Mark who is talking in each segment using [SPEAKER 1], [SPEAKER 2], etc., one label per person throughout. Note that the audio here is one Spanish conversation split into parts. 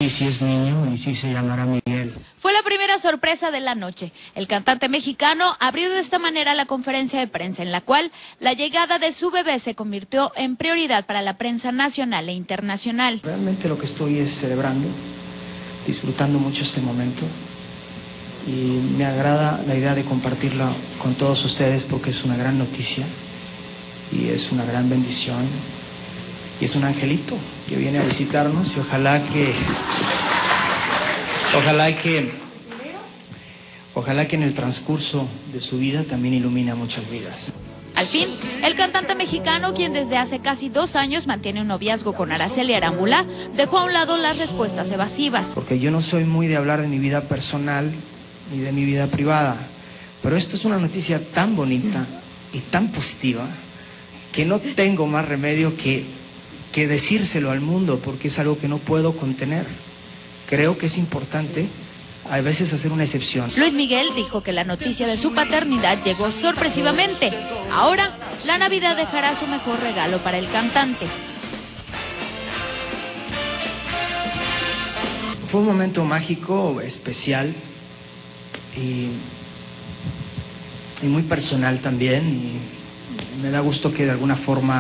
[SPEAKER 1] y si es niño y si se llamará Miguel.
[SPEAKER 2] Fue la primera sorpresa de la noche. El cantante mexicano abrió de esta manera la conferencia de prensa en la cual la llegada de su bebé se convirtió en prioridad para la prensa nacional e internacional.
[SPEAKER 1] Realmente lo que estoy es celebrando, disfrutando mucho este momento y me agrada la idea de compartirla con todos ustedes porque es una gran noticia y es una gran bendición y es un angelito que viene a visitarnos y ojalá que en el transcurso de su vida también ilumine a muchas vidas.
[SPEAKER 2] Al fin, el cantante mexicano, quien desde hace casi 2 años mantiene un noviazgo con Araceli Arámbula, dejó a un lado las respuestas evasivas.
[SPEAKER 1] Porque yo no soy muy de hablar de mi vida personal ni de mi vida privada, pero esto es una noticia tan bonita y tan positiva que no tengo más remedio que decírselo al mundo, porque es algo que no puedo contener. Creo que es importante a veces hacer una excepción.
[SPEAKER 2] Luis Miguel dijo que la noticia de su paternidad llegó sorpresivamente. Ahora, la Navidad dejará su mejor regalo para el cantante.
[SPEAKER 1] Fue un momento mágico, especial y muy personal también. Y me da gusto que de alguna forma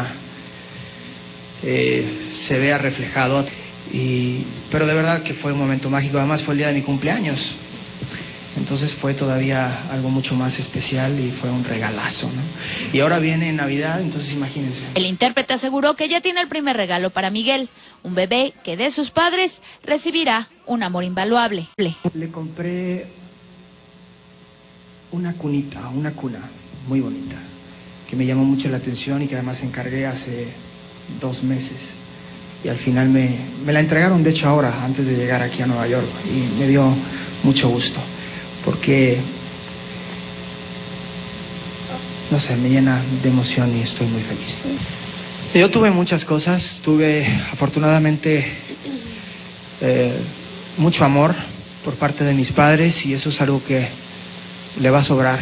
[SPEAKER 1] se vea reflejado. Pero de verdad que fue un momento mágico, además fue el día de mi cumpleaños, entonces fue todavía algo mucho más especial y fue un regalazo, ¿no? Y ahora viene Navidad, entonces imagínense.
[SPEAKER 2] El intérprete aseguró que ya tiene el primer regalo para Miguel, un bebé que de sus padres recibirá un amor invaluable.
[SPEAKER 1] Le compré una cuna muy bonita, que me llamó mucho la atención y que además encargué hace 2 meses. Y al final me la entregaron, de hecho ahora, antes de llegar aquí a Nueva York, y me dio mucho gusto, porque, no sé, me llena de emoción y estoy muy feliz. Yo tuve muchas cosas, tuve afortunadamente mucho amor por parte de mis padres y eso es algo que le va a sobrar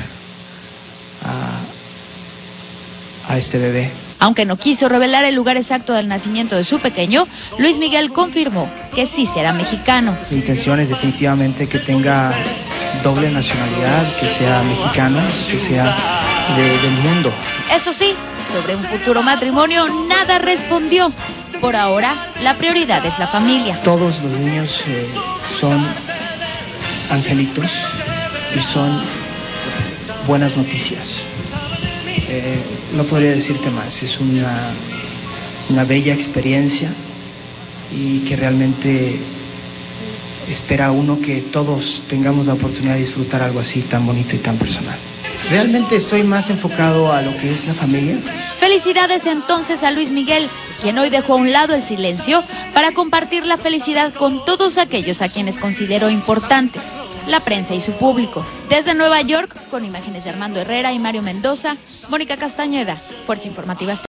[SPEAKER 1] a este bebé.
[SPEAKER 2] Aunque no quiso revelar el lugar exacto del nacimiento de su pequeño, Luis Miguel confirmó que sí será mexicano.
[SPEAKER 1] Mi intención es definitivamente que tenga doble nacionalidad, que sea mexicano, que sea del mundo.
[SPEAKER 2] Eso sí, sobre un futuro matrimonio nada respondió. Por ahora, la prioridad es la familia.
[SPEAKER 1] Todos los niños son angelitos y son buenas noticias. No podría decirte más, es una bella experiencia y que realmente espera a uno que todos tengamos la oportunidad de disfrutar algo así tan bonito y tan personal. Realmente estoy más enfocado a lo que es la familia.
[SPEAKER 2] Felicidades entonces a Luis Miguel, quien hoy dejó a un lado el silencio para compartir la felicidad con todos aquellos a quienes consideró importantes, la prensa y su público. Desde Nueva York, con imágenes de Armando Herrera y Mario Mendoza, Mónica Castañeda, Fuerza Informativa Azteca.